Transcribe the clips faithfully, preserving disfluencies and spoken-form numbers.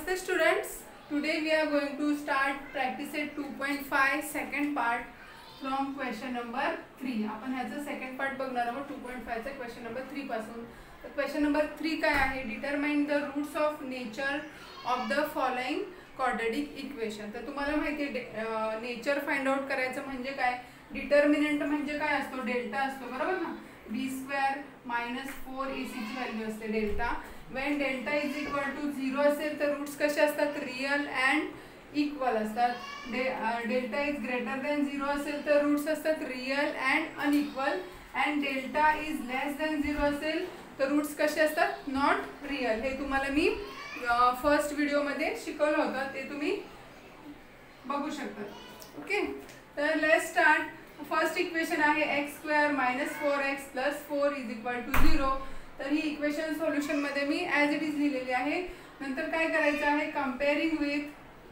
Namaste students. Today we are going to start practice at two point five second part from question number three. आपण ह्याचा second part बघणार आहोत two point five चा question number three पासून. तर question number three काय आहे? Determine the roots of nature of the following quadratic equation. तर तुम्हाला माहिती आहे नेचर फाइंड आउट करायचं म्हणजे काय? डिटर्मिनंट म्हणजे काय असतो? डेल्टा असतो, बरोबर ना? B square minus four A C ची व्हॅल्यू असते delta. When delta is equal to zero असेल तर रूट्स कसे असतात? रियल अँड इक्वल असतात. डे delta is greater than zero असेल तर रूट्स असतात real and unequal. And delta is less than zero असेल तर रूट्स कसे असतात? Not real. हे तुम्हाला मी फर्स्ट व्हिडिओमध्ये शिकवलं होतं, ते तुम्ही बघू शकता. ओके, तर लेट्स स्टार्ट. फर्स्ट इक्वेशन आहे X square minus four x plus four is equal to zero. तर ही इक्वेशन सोल्युशन मध्ये मी ॲज इट इज लिहिलेली आहे. नंतर काय करायचं आहे? Comparing with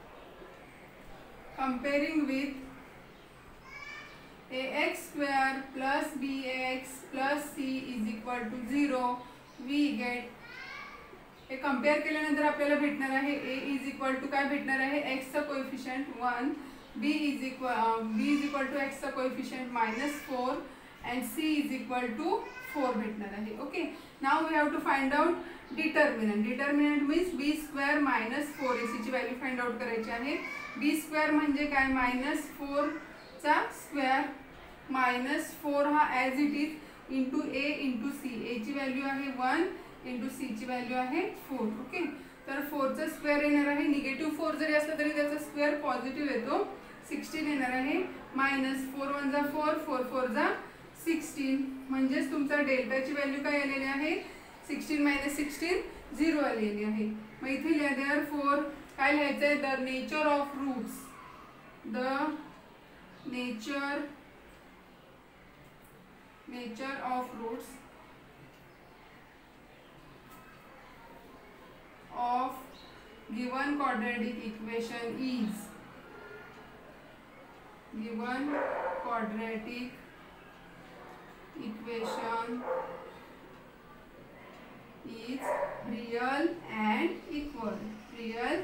comparing with A x square plus B x plus C is equal to zero we get. हे कंपेअर केल्यानंतर आपल्याला भेटणार आहे ए इज इक्वल टू काय भेटणार आहे? एक्सचा coefficient one, B is equal B is equal to एक्सचा coefficient minus four and C is equal to four भेटणार आहे. Okay, now we have to find out determinant. Determinant means B square minus four A C ची value find out करायची आहे. B square म्हणजे काय? Minus फोरचा square minus four हा as it is into A into C. A ची value आहे one into C ची व्हॅल्यू आहे फोर. ओके, तर फोरचा स्क्वेअर येणार आहे. निगेटिव्ह फोर जरी असला तरी त्याचा स्क्वेअर पॉझिटिव्ह येतो. सिक्स्टीन येणार आहे. मायनस फोर वन जा फोर, फोर फोर जा सिक्स्टीन. म्हणजेच तुमचा डेल्टाची व्हॅल्यू काय आलेली आहे? सिक्स्टीन मायनस सिक्स्टीन झिरो आलेली आहे. मग इथे लिहा देअर फोर काय लिहायचं आहे? The nature of roots the nature nature of roots of given quadratic equation is given quadratic equation is real and equal. real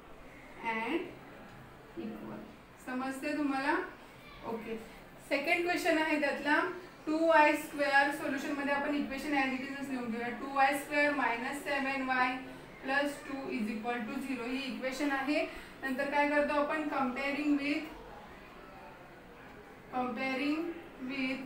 and equal. समजते तुम्हाला? ओके, सेकंड क्वेश्चन आहे त्यातला टू वाय स्क्वेअर. सोल्युशन मध्ये आपण equation as it is लिहून घेऊया. Two Y square minus seven Y plus two is equal to zero ही equation आहे. नंतर काय करतो आपण? Comparing with comparing with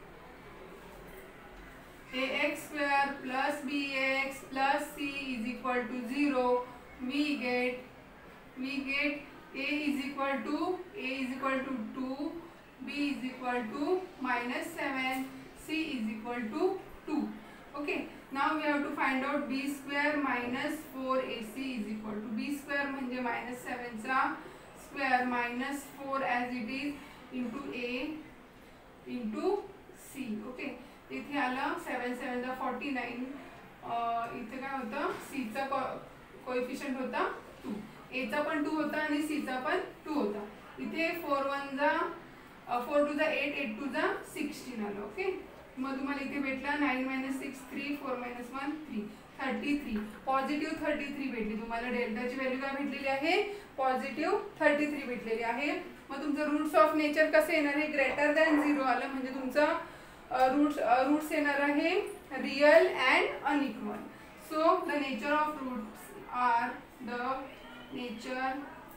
A x square plus B x plus C is equal to zero we get we get A is equal to A is equal to two, B is equal to minus seven, C is equal to two. Okay, now we have to find out b square minus four a c is equal to b square म्हणजे minus seven चा square minus four as it is into a into c. Okay, इथे आलं सेवन सेवन चा forty nine. इथे काय होतं? c चा coefficient होता टू, a चा पण टू होता आणि c चा पण टू होता. इथे फोर वन जा फोर टू जा एट, एट टू जा सिक्स्टीन आलं. ओके, मग तुम्हाला इथे भेटला nine minus six three, four minus one three, thirty three. Positive thirty three भेटली तुम्हाला. डेल्टाची व्हॅल्यू काय भेटलेली आहे? पॉझिटिव्ह थर्टी थ्री भेटलेली आहे. मग तुमचं रूट्स ऑफ नेचर कसं येणार आहे? ग्रेटर दॅन झिरो आलं म्हणजे तुमचा रूट्स रूट्स येणार आहे real and unequal. So the nature of roots are the nature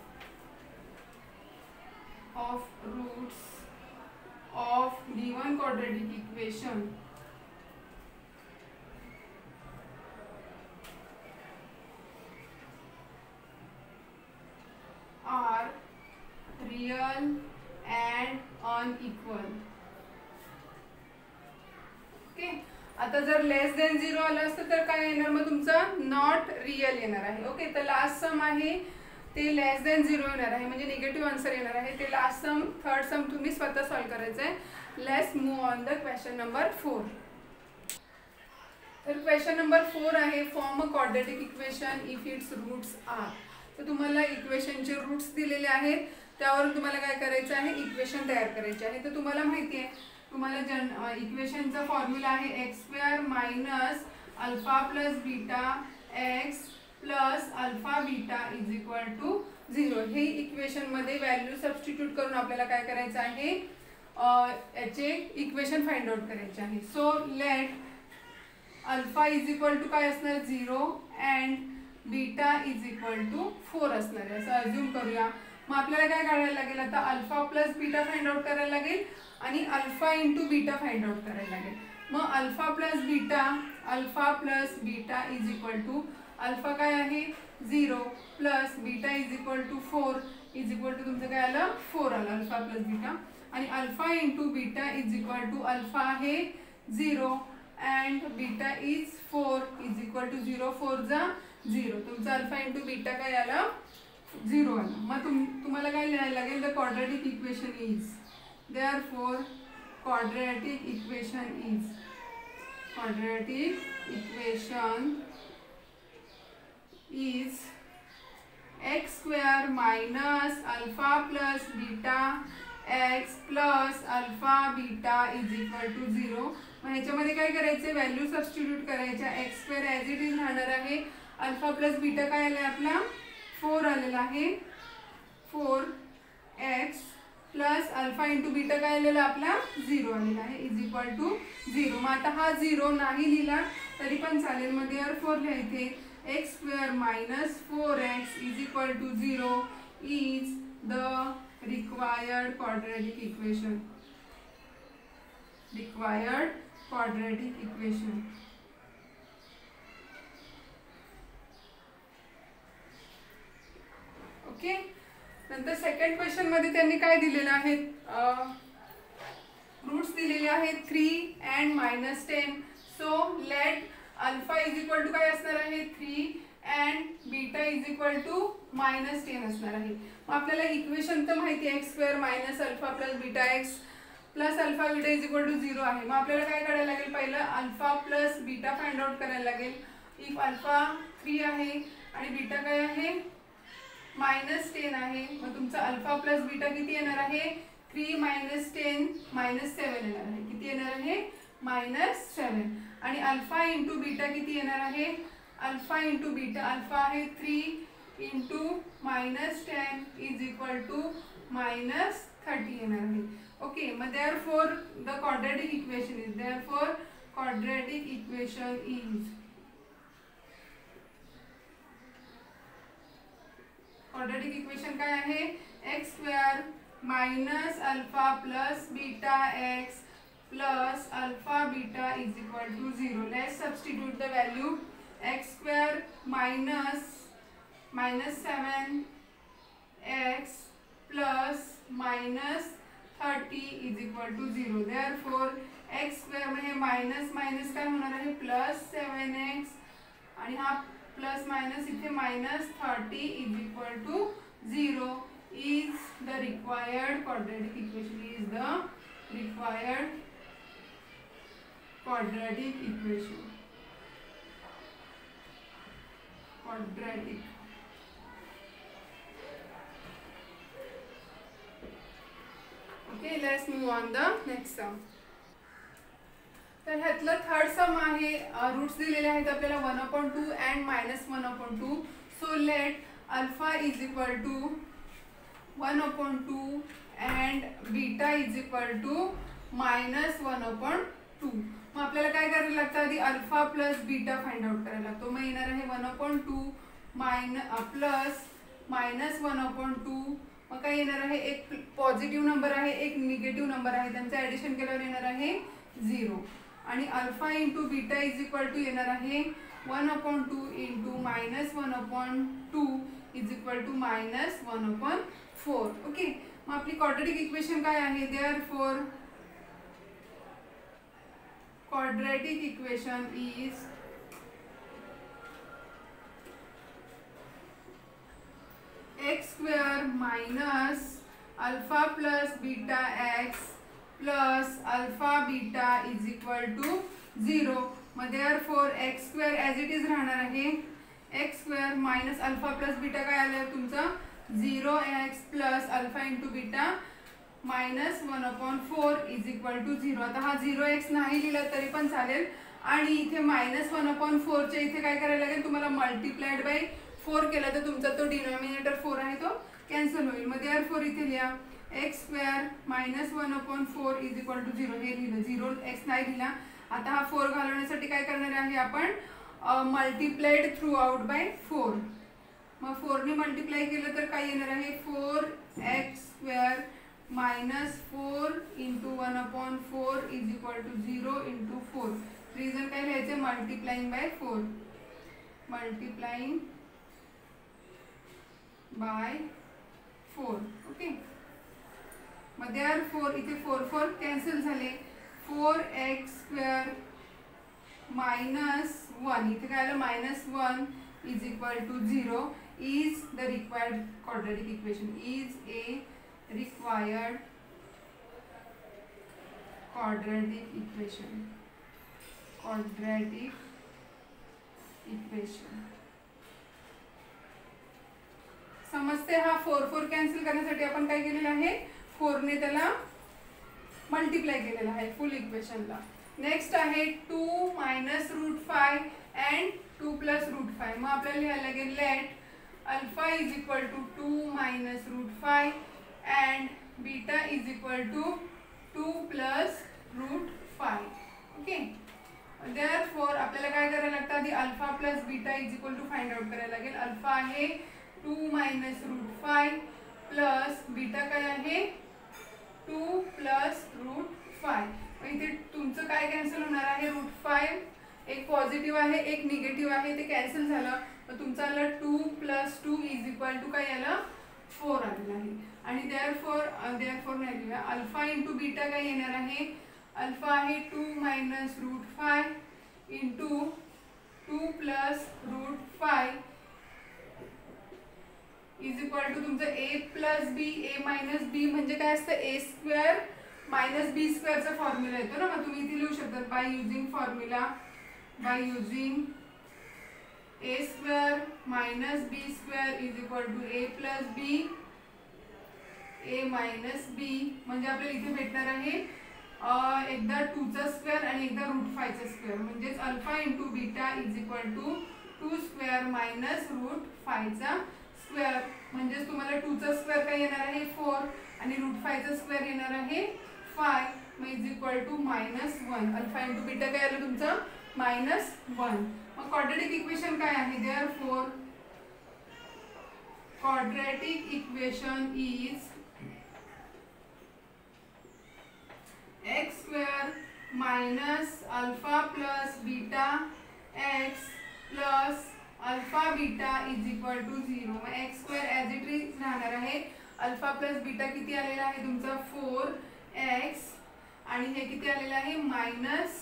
of roots of given quadratic equation are real and unequal. Okay, आता जर लेस देन झिरो आलं असतं तर काय येणार? मग तुमचा नॉट रियल येणार आहे. ओके, तर लास्ट सम आहे ते लेस देन झिरो येणार आहे म्हणजे निगेटिव्ह आन्सर येणार आहे. ते लास्ट सम थर्ड सम तुम्ही स्वतः सॉल्व करायचं आहे. Let's move on the question number four. तर क्वेश्चन नंबर फोर आहे form a quadratic equation if its roots are. तर तुम्हाला इक्वेशनचे रूट्स दिलेले आहेत, त्यावरून तुम्हाला काय करायचं आहे? इक्वेशन तयार करायचे आहे. तर तुम्हाला माहिती आहे तुम्हाला जन इक्वेशनचा फॉर्म्युला आहे X square minus alpha plus beta x plus alpha beta is equal to zero. हे इक्वेशन मध्ये व्हॅल्यू सबस्टिट्यूट करून आपल्याला काय करायचं आहे, याचे इक्वेशन फाइंड आउट करायचे आहे. So let alpha is equal to काय असणार zero and beta is equal to four असणार आहे असं अज्यूम करूया. मग आपल्याला काय काढायला लागेल, आता alpha plus beta find out करायला लागेल आणि alpha into beta find out करायला लागेल. मग alpha plus beta, alpha plus beta is equal to alpha काय आहे zero plus beta is equal to four is equal to तुमचं काय आलं फोर आलं अल्फा प्लस बीटा. आणि alpha into beta is equal to alpha आहे zero and beta is four is equal to zero four जा zero. तुमचं alpha into beta काय आलं झिरो आलं. मग तुम तुम्हाला काय लिहायला लागेल, the quadratic equation is, therefore quadratic equation is, quadratic equation is x square minus alpha plus beta x plus alpha beta is equal to zero. मग ह्याच्यामध्ये काय करायचे, व्हॅल्यू सबस्टिट्यूट करायच्या. X square as it is राहणार आहे. Alpha plus beta काय आलं आपला फोर आलेला आहे, four x plus alpha into beta काय आलेला आपला झिरो आलेला आहे इज इक्वल टू झिरो. मग आता हा झिरो नाही लिहिला तरी पण चालेल. मग देअरफॉर लिहायचे X square minus four X is equal to zero is the required quadratic equation, required quadratic equation. Okay. नंतर सेकंड क्वेश्चन मध्ये त्यांनी काय दिलेलं आहे, रूट्स दिलेले आहेत three and minus ten. So let alpha is equal to काय असणार आहे three and beta is equal to minus ten असणार आहे. मग आपल्याला इक्वेशन तर माहिती आहे X square minus alpha plus beta x plus alpha beta is equal to zero आहे. मग आपल्याला काय करायला लागेल, पहिलं alpha plus beta find out करायला लागेल. इफ अल्फा थ्री आहे आणि बीटा काय आहे मायनस टेन आहे, मग तुमचा अल्फा प्लस बीटा किती येणार आहे three minus ten minus seven येणार आहे. किती येणार आहे मायनस सेवन. आणि अल्फा इंटू बीटा किती येणार आहे, अल्फा इंटू बीटा अल्फा आहे three into minus ten is equal to minus thirty येणार आहे. ओके. मग therefore the quadratic equation is, therefore quadratic equation is, quadratic equation काय आहे X square minus alpha plus beta x plus alpha beta is equal to zero. Let's substitute the value X square minus minus seven X plus minus thirty is equal to zero. Therefore x square म्हणजे minus minus काय होणार आहे plus seven x आणि हा plus minus इथे minus thirty is equal to zero is the required quadratic equation, is the required quadratic equation. Quadratic. Okay. Let's move on the next sum. तर ह्यातलं third sum आहे, roots दिलेले आहेत आपल्याला one upon two and minus one upon two. So let alpha is equal to one upon two and beta is equal to minus one upon two. मग आपल्याला काय करायला लागतं, आधी alpha plus beta find out करायला लागतो. मग येणार आहे one upon two minus plus minus one upon two. मग काय येणार आहे, एक पॉझिटिव्ह नंबर आहे एक निगेटिव्ह नंबर आहे, त्यांचं ॲडिशन केल्यावर येणार आहे झिरो. आणि alpha into beta is equal to येणार आहे one upon two into minus one upon two is equal to minus one upon four. Okay. मग आपली क्वाड्रॅटिक इक्वेशन काय आहे, therefore quadratic equation is x square minus alpha plus beta x plus alpha beta is equal to zero. मग therefore x square as it is राहणार आहे x square minus alpha plus beta काय आलं तुमचं zero x plus alpha into beta minus one upon four is equal to zero. आता हा zero x नाही लिहिला तरी पण चालेल. आणि इथे मायनस वन अपॉन फोरच्या इथे काय करायला लागेल तुम्हाला, मल्टिप्लाइड बाय फोर केला तर तुमचा तो डिनॉमिनेटर फोर आहे तो कॅन्सल होईल. मग देअर फोर इथे लिहा x square minus one upon four is equal to zero. हे लिहिलं, झिरो एक्स नाही लिहिला. आता हा फोर घालवण्यासाठी काय करणार आहे आपण, multiplied through out by four. मग फोरने मल्टिप्लाय केलं तर काय येणार आहे, four x square minus four into one upon four is equal to zero into four. Reason काय लिहायचं, multiplying by four, multiplying by four. Okay. मग देअर फोर इथे फोर फोर कॅन्सल झाले. Four x square minus one इथे काय आलं, minus one is equal to zero is the required quadratic equation, is a required quadratic equation, quadratic equation. समजते. हा four four cancel करण्यासाठी आपण काय केलेलं आहे, फोरने त्याला मल्टिप्लाय केलेला आहे फुल इक्वेशनला. नेक्स्ट आहे two minus root five and two plus root five. मग आपल्याला लिहायला लागेल let alpha is equal to two minus root five and beta is equal to two plus root five. Okay. Therefore आपल्याला काय करायला लागतं, आधी alpha plus beta is equal to find out करायला लागेल. अल्फा आहे two minus root five plus beta काय आहे टू प्लस रूट फाय. इथे तुमचं काय कॅन्सल होणार आहे, रूट फाय एक पॉझिटिव्ह आहे एक निगेटिव्ह आहे, ते कॅन्सल झालं. तर तुमचा आला two plus two is equal to काय आलं, फोर आलेलं आहे. आणि देअरफॉर देअरफॉर नाही लिहूया, अल्फा इंटू बीटा काय येणार आहे, अल्फा आहे two minus root five into two plus root five is equal to तुमचं A plus B. A minus B म्हणजे काय असतं, ए स्क्वेअर मायनस बी स्क्वेअरचा फॉर्म्युला येतो ना. मग तुम्ही इथे लिहू शकता by using formula, by using A square minus B square is equal to A plus B A minus B. म्हणजे आपल्याला इथे भेटणार आहे एकदा टूचा स्क्वेअर आणि एकदा रूट फायचा स्क्वेअर. म्हणजेच alpha into beta is equal to two square minus root फायचा स्क्वेअर. म्हणजेच तुम्हाला टूचा स्क्वेअर काय येणार आहे फोर आणि रूट फायचा स्क्वेअर येणार आहे फाय. मग is equal to minus one. Alpha into beta काय आलं तुमचं, मायनस वन. मग क्वाड्रॅटिक इक्वेशन काय आहे, therefore quadratic equation is x square minus alpha plus beta x plus alpha beta is equal to zero. मग x square as it is राहणार आहे. Alpha plus beta किती आलेला आहे तुमचा फोर एक्स आणि हे किती आलेलं आहे मायनस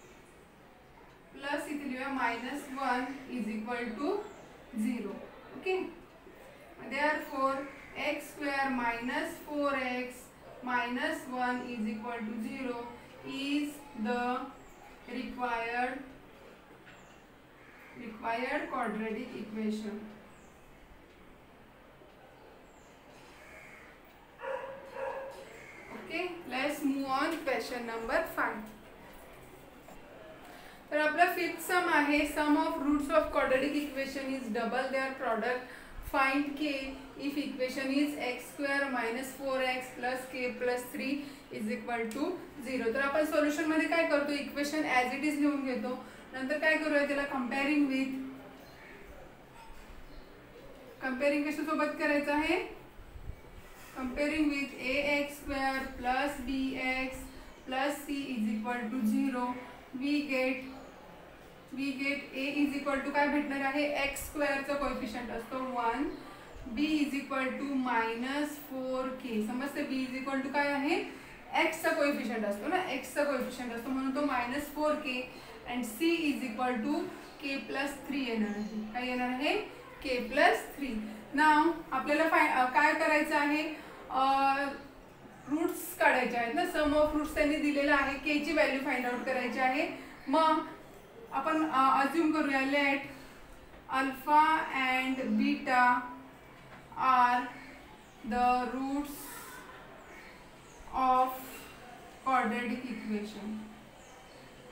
प्लस इथे लिहूया minus one is equal to zero. Okay. Therefore x square minus four x minus one is equal to zero is the required required quadratic equation. Okay, let's move on question number five. तर आपला fifth sum आहे, sum of roots of quadratic equation is double their product. Find K if equation is x square minus four x plus K plus three is equal to zero. तर आपण solution मध्ये काय करतो, equation as it is लिहून घेतो. नंतर काय करूया त्याला कंपेअरिंग विथ, कंपेअरिंग कशासोबत करायचं आहे, comparing with A x square plus B x plus C is equal to zero. We get we get A is equal to काय भेटणार आहे, एक्स स्क्वेअरचा कोएफिशियंट असतो one. B is equal to minus four K. समजते, B is equal to काय आहे, एक्सचा coefficient असतो ना, एक्सचा कोएफिशियंट असतो म्हणून तो minus four K. And C is equal to K plus three येणार आहे. काय येणार आहे, के प्लस थ्री. नाव आपल्याला फाय काय करायचं आहे, रूट्स काढायचे आहेत ना. सम ऑफ रूट्स त्यांनी दिलेला आहे, के ची व्हॅल्यू फाइंड आउट करायची आहे. मग आपण अज्युम करूया let alpha and beta are the roots of quadratic equation.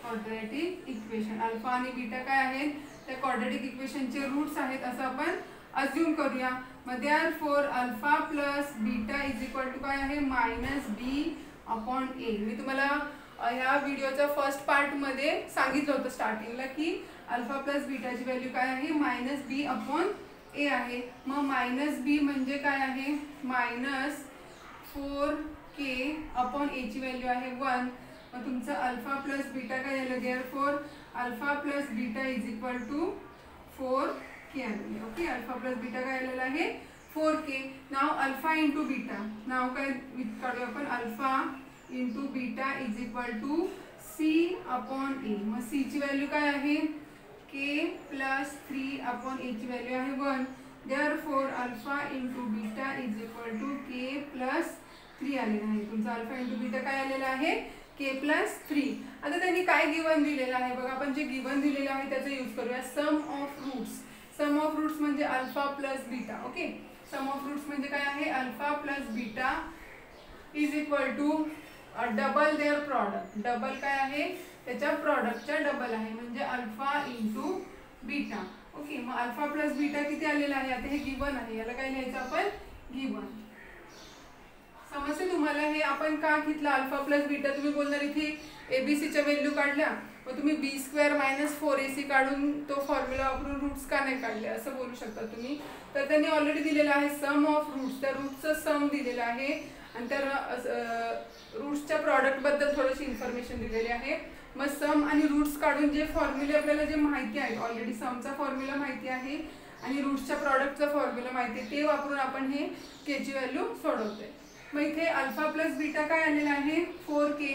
Quadratic equation. Alpha आणि बीटा काय आहेत, त्या क्वाड्रॅटिक इक्वेशनचे रूट्स आहेत असं आपण अज्युम करूया. मग therefore alpha plus beta is equal to काय आहे, मायनस बी अपॉन ए. मी तुम्हाला ह्या व्हिडिओच्या फर्स्ट पार्टमध्ये सांगितलं होतं स्टार्टिंगला की अल्फा प्लस बीटाची व्हॅल्यू काय आहे, मायनस बी अपॉन ए आहे. मग मायनस बी म्हणजे काय आहे, मायनस फोर के अपॉन एची व्हॅल्यू आहे वन. मग तुमचं अल्फा प्लस बीटा काय झालं, therefore alpha plus beta is equal to four K आलेले. ओके, अल्फा प्लस बीटा काय आलेला आहे, फोर के. नाव अल्फा इंटू बीटा, नाव काय काढूया आपण, alpha into beta is equal to C upon A. मग सी ची व्हॅल्यू काय आहे, K plus three upon A ची व्हॅल्यू आहे one. Therefore alpha into beta is equal to K plus three आलेला आहे. तुमचा अल्फा इंटू बीटा काय आलेला आहे, के प्लस थ्री. आता त्यांनी काय गिवन दिलेलं आहे बघा, आपण जे गिवन दिलेलं आहे त्याचा यूज करूया. Sum of roots. Sum of roots म्हणजे alpha plus beta. Okay, sum of roots म्हणजे काय आहे, alpha plus beta is equal to double their product. Double काय आहे, त्याच्या प्रॉडक्टच्या डबल आहे म्हणजे अल्फा इंटू बीटा. ओके, मग अल्फा प्लस बीटा किती आलेला आहे, आता हे गिवन आहे, याला काय लिहायचं आपण, गिवन. समजते तुम्हाला हे आपण का घेतलं अल्फा प्लस बीटा. तुम्ही बोलणार इथे एबीसीच्या व्हॅल्यू काढल्या, मग तुम्ही B square minus four A C काढून तो फॉर्म्युला वापरून रूट्स का नाही काढले असं बोलू शकता तुम्ही. तर त्यांनी ऑलरेडी दिलेलं आहे सम ऑफ रूट्स, त्या रूट्सचं सम दिलेलं आहे आणि त्या रूट्सच्या प्रॉडक्टबद्दल थोडीशी इन्फॉर्मेशन दिलेली आहे. मग सम आणि रूट्स काढून जे फॉर्म्युले आपल्याला जे माहिती आहेत, ऑलरेडी समचा फॉर्म्युला माहिती आहे आणि रूट्सच्या प्रॉडक्टचा फॉर्म्युला माहिती आहे, ते वापरून आपण हे केची व्हॅल्यू सोडवतोय. मग इथे अल्फा प्लस बीटा काय आलेला आहे, four K.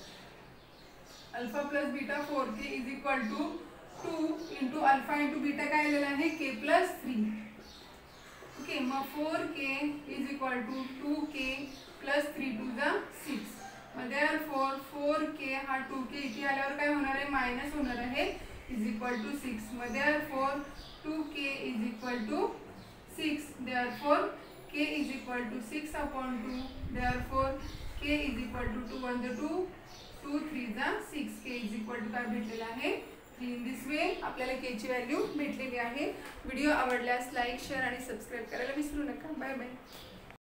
Alpha plus beta four K is equal to two into alpha into beta काय आलेला आहे, के प्लस थ्री. ओके, मग four K is equal to two K plus three two the six. मग therefore four K हा two के इथे आल्यावर काय होणार आहे, मायनस होणार आहे, इज इक्वल टू सिक्स. मग therefore two K is equal to six. Therefore k is equal to six upon two. therefore k is equal to two one the two, two three the six. k is equal to काय भेटलेला आहे, three. In this way आपल्याला k ची value भेटलेली आहे. Video आवडल्यास like, share आणि subscribe करायला विसरू नका. Bye bye.